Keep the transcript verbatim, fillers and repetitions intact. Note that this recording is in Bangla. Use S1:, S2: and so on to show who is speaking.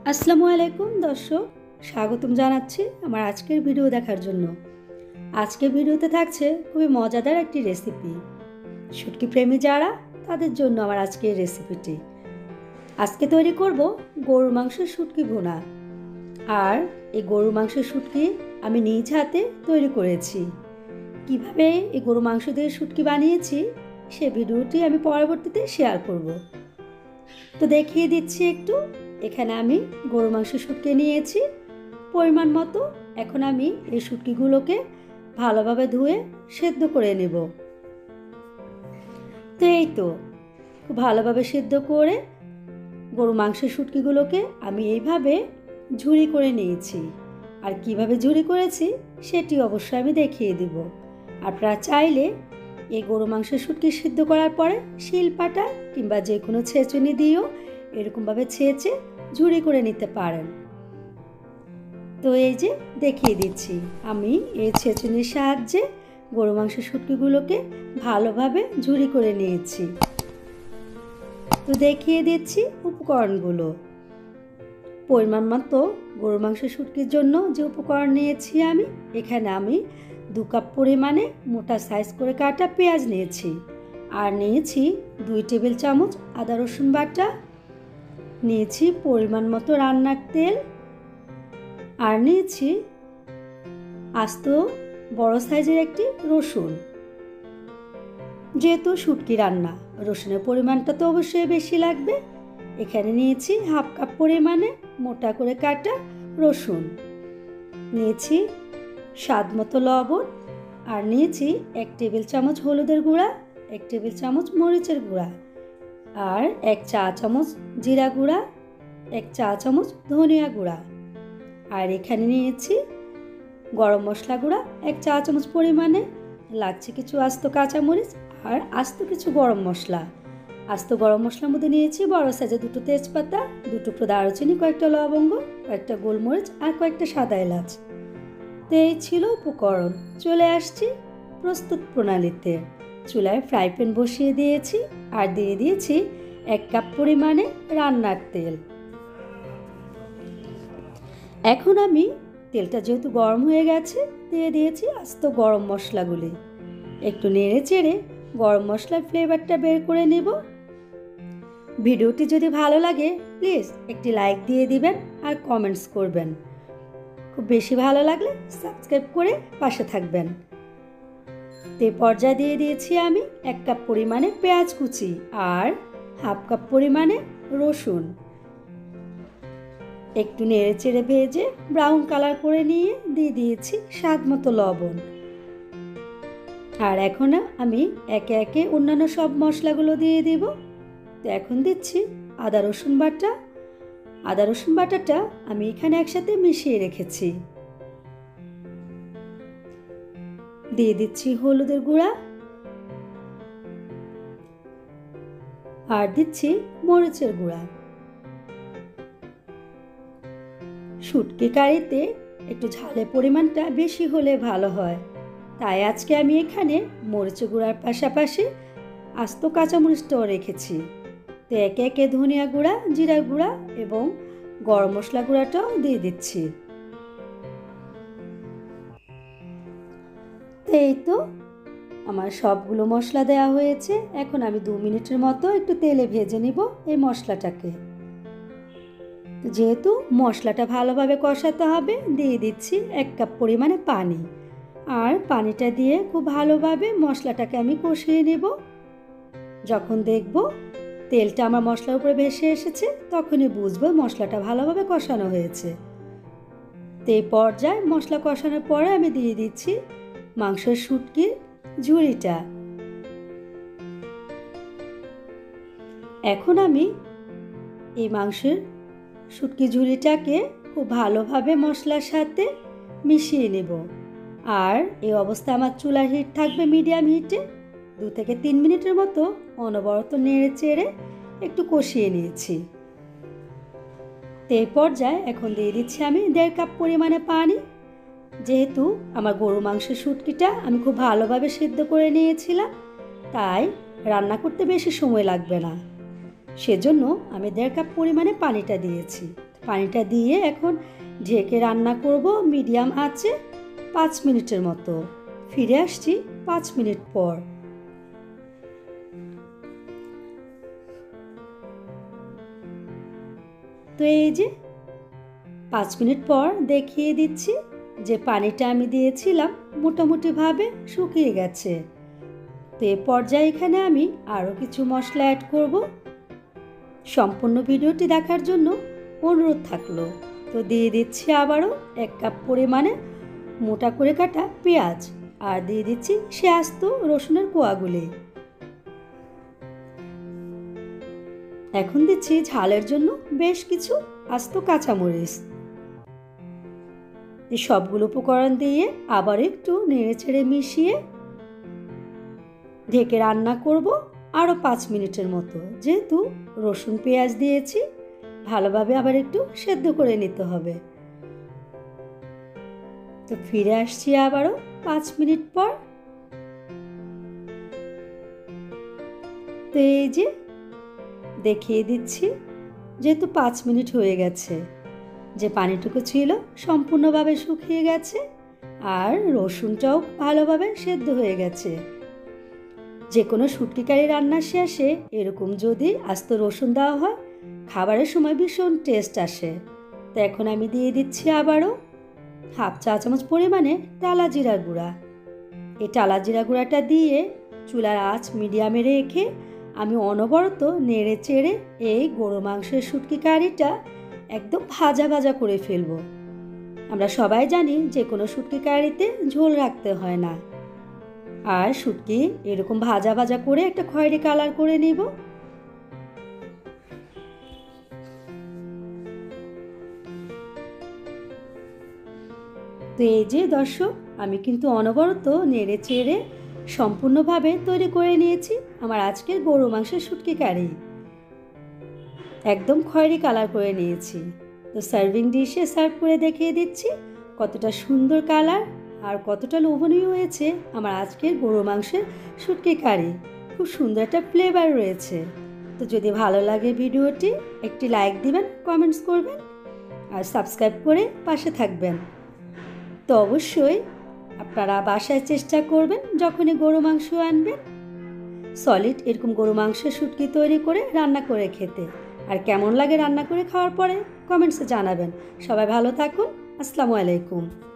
S1: আসসালামু আলাইকুম দর্শক, স্বাগতম জানাচ্ছি আমার আজকের ভিডিও দেখার জন্য। আজকের ভিডিওতে থাকছে খুবই মজাদার একটি রেসিপি। শুটকি প্রেমী যারা, তাদের জন্য আমার আজকের রেসিপিটি। আজকে তৈরি করব গরুর মাংসের শুটকি ভুনা। আর এই গরুর মাংসের শুটকি আমি নিজ হাতে তৈরি করেছি। কিভাবে এই গরু মাংস দিয়ে শুটকি বানিয়েছি সে ভিডিওটি আমি পরবর্তীতে শেয়ার করব। তো দেখিয়ে দিচ্ছি একটু। এখানে আমি গরু মাংস শুটকি নিয়েছি পরিমাণ মতো। এখন আমি এই শুটকিগুলোকে ভালোভাবে ধুয়ে সেদ্ধ করে নেব। তো এই তো খুব ভালোভাবে সেদ্ধ করে গরু মাংসের শুটকিগুলোকে আমি এইভাবে ঝুরি করে নিয়েছি। আর কিভাবে ঝুরি করেছি সেটি অবশ্যই আমি দেখিয়ে দেব। আপনারা চাইলে এই গরু মাংসের শুটকি সিদ্ধ করার পরে শিলপাটা কিংবা যে কোনো ছেঁচুনি দিয়েও এরকমভাবে ছেঁচে ঝুরি করে নিতে পারেন। তো এই যে দেখিয়ে দিচ্ছি, আমি এই ছেঁচুনির সাহায্যে গরু মাংসের শুটকিগুলোকে ভালোভাবে ঝুরি করে নিয়েছি। তো দেখিয়ে দিচ্ছি উপকরণগুলো। পরিমাণ মতো গরু মাংসের শুটকির জন্য যে উপকরণ নিয়েছি আমি, এখানে আমি দু কাপ পরিমাণে মোটা সাইজ করে কাটা পেঁয়াজ নিয়েছি। আর নিয়েছি দুই টেবিল চামচ আদা রসুন বাটা, নিয়েছি পরিমাণ মতো রান্নার তেল, আর নিয়েছি আস্ত বড় সাইজের একটি রসুন। যেহেতু শুটকি রান্না, রসুনের পরিমাণটা তো অবশ্যই বেশি লাগবে। এখানে নিয়েছি হাফ কাপ পরিমাণে মোটা করে কাটা রসুন, নিয়েছি স্বাদ মতো লবণ, আর নিয়েছি এক টেবিল চামচ হলুদের গুঁড়া, এক টেবিল চামচ মরিচের গুঁড়া, আর এক চা চামচ জিরা গুঁড়া, এক চা চামচ ধনিয়া গুঁড়া। আর এখানে নিয়েছি গরম মশলা গুঁড়া এক চা চামচ পরিমাণে, লাগছে কিছু আস্ত কাঁচামরিচ আর আস্ত কিছু গরম মশলা। আস্ত গরম মশলার মধ্যে নিয়েছি বড় সাইজে দুটো তেজপাতা, দুটো দারুচিনি, কয়েকটা লবঙ্গ, কয়েকটা গোলমরিচ আর কয়েকটা সাদা এলাচ। তো এই ছিল উপকরণ। চলে আসছি প্রস্তুত প্রণালীতে। চুলায় ফ্রাই প্যান বসিয়ে দিয়েছি আর দিয়ে দিয়েছি এক কাপ পরিমাণে রান্নার তেল। এখন আমি তেলটা যেহেতু গরম হয়ে গেছে, দিয়ে দিয়েছি আস্ত গরম মশলাগুলি। একটু নেড়ে চেড়ে গরম মশলার ফ্লেভারটা বের করে নেব। ভিডিওটি যদি ভালো লাগে প্লিজ একটি লাইক দিয়ে দিবেন আর কমেন্টস করবেন। খুব বেশি ভালো লাগলে সাবস্ক্রাইব করে পাশে থাকবেন। তে পর্যায়ে দিয়ে দিয়েছি আমি এক কাপ পরিমাণে পেঁয়াজ কুচি আর হাফ কাপ পরিমাণে রসুন। একটু নেড়ে চেড়ে ভেজে ব্রাউন কালার করে নিয়ে দিয়ে দিয়েছি স্বাদ মতো লবণ। আর এখন আমি একে একে অন্যান্য সব মশলাগুলো দিয়ে দিব। তো এখন দিচ্ছি আদা রসুন বাটা। আদা রসুন বাটাটা আমি এখানে একসাথে মিশিয়ে রেখেছি। দিয়ে দিচ্ছি হলুদের গুঁড়া আর দিচ্ছি মরিচের গুঁড়া। শুটকি কারিতে একটু ঝালের পরিমাণটা বেশি হলে ভালো হয়, তাই আজকে আমি এখানে মরিচের গুঁড়ার পাশাপাশি আস্ত কাঁচামরিচটাও রেখেছি। তো একে একে ধনিয়া গুঁড়া, জিরা গুঁড়া এবং গরম মশলা গুঁড়াটাও দিয়ে দিচ্ছি। তো এই তো আমার সবগুলো মশলা দেওয়া হয়েছে। এখন আমি দু মিনিটের মতো একটু তেলে ভেজে নিব এই মশলাটাকে। যেহেতু মশলাটা ভালোভাবে কষাতে হবে, দিয়ে দিচ্ছি এক কাপ পরিমাণে পানি। আর পানিটা দিয়ে খুব ভালোভাবে মশলাটাকে আমি কষিয়ে নেব। যখন দেখব তেলটা আমার মশলার উপরে ভেসে এসেছে, তখনই বুঝবো মশলাটা ভালোভাবে কষানো হয়েছে। তো এই পর্যায়ে মশলা কষানোর পরে আমি দিয়ে দিচ্ছি মাংসের শুটকির ঝুড়িটা। এখন আমি এই মাংসের শুটকি ঝুড়িটাকে খুব ভালোভাবে মশলার সাথে মিশিয়ে নেব। আর এই অবস্থায় আমার চুলার হিট থাকবে মিডিয়াম হিটে। দু থেকে তিন মিনিটের মতো অনবরত নেড়ে চেড়ে একটু কষিয়ে নিয়েছি। তো এই পর্যায়ে এখন দিয়ে দিচ্ছি আমি দেড় কাপ পরিমাণে পানি। যেহেতু আমার গরু মাংসের শুটকিটা আমি খুব ভালোভাবে সিদ্ধ করে নিয়েছিলাম, তাই রান্না করতে বেশি সময় লাগবে না, সেজন্য আমি দেড় কাপ পরিমাণে পানিটা দিয়েছি। পানিটা দিয়ে এখন ঢেকে রান্না করব মিডিয়াম আঁচে পাঁচ মিনিটের মতো। ফিরে আসছি পাঁচ মিনিট পর। তো এই যে পাঁচ মিনিট পর দেখিয়ে দিচ্ছি যে পানিটা আমি দিয়েছিলাম মোটামুটিভাবে শুকিয়ে গেছে। তো এ পর্যায়ে এখানে আমি আরও কিছু মশলা অ্যাড করব। সম্পূর্ণ ভিডিওটি দেখার জন্য অনুরোধ থাকলো। তো দিয়ে দিচ্ছি আবারও এক কাপ পরিমাণে মোটা করে কাটা পেঁয়াজ, আর দিয়ে দিচ্ছি সে আস্ত রসুনের কোয়াগুলি। এখন দিচ্ছি ঝালের জন্য বেশ কিছু আস্ত কাঁচামরিচ। এই সবগুলো উপকরণ দিয়ে আবার একটু নেড়েচেড়ে মিশিয়ে ঢেকে রান্না করব আরও পাঁচ মিনিটের মতো। যেহেতু রসুন পেঁয়াজ দিয়েছি, ভালোভাবে আবার একটু সেদ্ধ করে নিতে হবে। তো ফিরে আসছি আবারও পাঁচ মিনিট পর। তো এই যে দেখিয়ে দিচ্ছি, যেহেতু পাঁচ মিনিট হয়ে গেছে, যে পানিটুকু ছিল সম্পূর্ণভাবে শুকিয়ে গেছে আর রসুনটাও ভালোভাবে সেদ্ধ হয়ে গেছে। যে কোনো শুটকি কারি রান্নার শেষে এরকম যদি আস্ত রসুন দেওয়া হয়, খাবারের সময় ভীষণ টেস্ট আসে। তো এখন আমি দিয়ে দিচ্ছি আবারও হাফ চা চামচ পরিমাণে টালা জিরা গুঁড়া। এই টালা জিরা গুঁড়াটা দিয়ে চুলার আঁচ মিডিয়ামে রেখে আমি অনবরত নেড়ে চেড়ে এই গরু মাংসের শুটকি কারিটা একদম ভাজা ভাজা করে ফেলব। আমরা সবাই জানি যে কোনো শুটকি কারিতে ঝোল রাখতে হয় না, আর শুটকি এরকম ভাজা ভাজা করে একটা খয়েরি কালার করে নেব। তো এই যে দর্শক, আমি কিন্তু অনবরত নেড়ে চেড়ে সম্পূর্ণভাবে তৈরি করে নিয়েছি আমার আজকের গরু মাংসের শুটকি কারি। একদম খয়েরি কালার করে নিয়েছি। তো সার্ভিং ডিশে সার্ভ করে দেখিয়ে দিচ্ছি কতটা সুন্দর কালার আর কতটা লোভনীয় হয়েছে আমার আজকের গরু মাংসের শুটকি কারি। খুব সুন্দর একটা ফ্লেভার রয়েছে। তো যদি ভালো লাগে ভিডিওটি একটি লাইক দিবেন, কমেন্টস করবেন আর সাবস্ক্রাইব করে পাশে থাকবেন। তো অবশ্যই আপনারা বাসায় চেষ্টা করবেন যখনই গরু মাংস আনবেন, সলিড এরকম গরু মাংসের শুটকি তৈরি করে রান্না করে খেতে। আর কেমন লাগে রান্না করে খাওয়ার পরে কমেন্টসে জানাবেন। সবাই ভালো থাকুন। আসসালামু আলাইকুম।